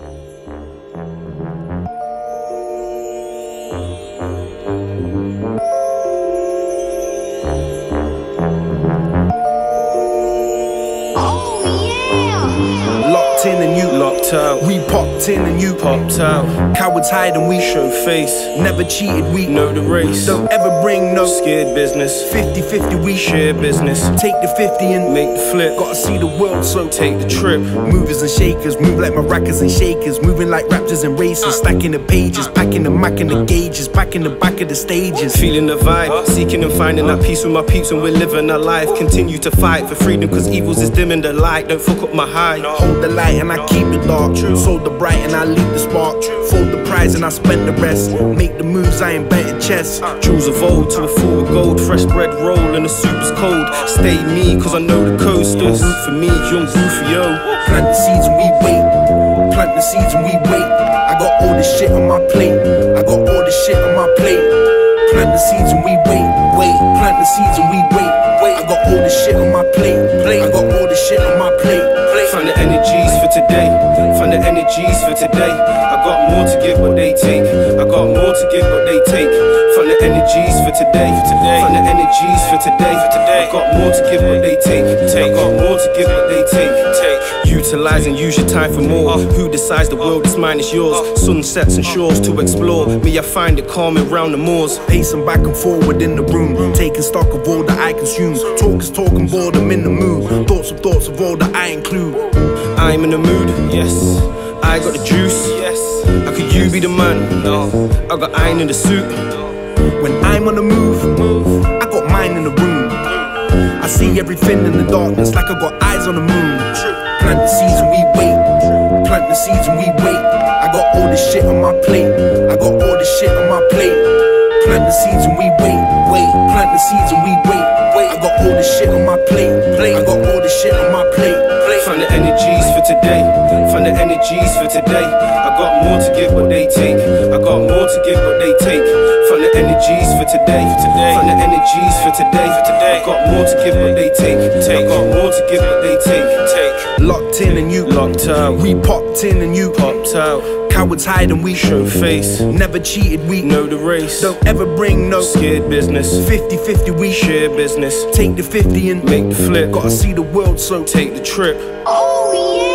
Locked in and you locked out. We popped in and you popped out. Cowards hide and we show face. Never cheated, we know the race. Don't ever bring no scared business. 50-50 we share business. Take the 50 and make the flip. Gotta see the world, so take the trip. Movers and shakers, move like maracas and shakers. Moving like raptors and racers. Stacking the pages, packing the mac and the gauges. Packing the back of the stages. Feeling the vibe, seeking and finding that peace with my peeps when we're living our life. Continue to fight for freedom cause evils is dimming the light. Don't fuck up my high. Hold the light and I keep it dark. Sold the bright and I leave the spark. Fold the prize and I spend the rest. Make the moves, I ain't betting chess. Jewels of old to a full of gold. Fresh bread roll and the soup is cold. Stay me cause I know the code. Still root for me, young Rufio. Plant the seeds and we wait. Plant the seeds and we wait. I got all this shit on my plate. I got all this shit on my plate. Plant the seeds and we wait. Plant the seeds and we wait. I got all this shit on my plate. I got all this shit on my plate. Find the energies for today. Find the energies for today. I got more to give what they take. I got more to give what they take. Find the energies for today. Find the energies for today. I got more to give what they take. I got more to give what they take. Utilize and use your time for more. Who decides the world is mine is yours? Sunsets and shores to explore. Me, I find it calming round the moors. Pacing back and forward in the room. Taking stock of all that I consume. Talk is talking, boredom in the mood. Thoughts of all that I include. I'm in the mood, yes. I got the juice, yes. How could you be the man? No, I got iron in the suit. When I'm on the move, I got mine in the room. I see everything in the darkness like I got eyes on the moon. Plant the seeds and we wait. Plant the seeds and we wait. I got all this shit on my plate. I got all this shit on my plate. Plant the seeds and we wait. Plant the seeds and we wait. I got all this shit on my plate. I got all this shit on my plate. Find the energies for today. Find the energies for today. I got more to give what they take. I got more to give what they take. Find the energies for today. Find the energies for today. I got more to give what they take. I got more to give what they take. Locked in and you locked out. We popped in and you popped out. Cowards hide and we show face. Never cheated, we know the race. Don't ever bring no scared business. 50-50 we share business. Take the 50 and make the flip. Gotta see the world, so take the trip. Oh yeah.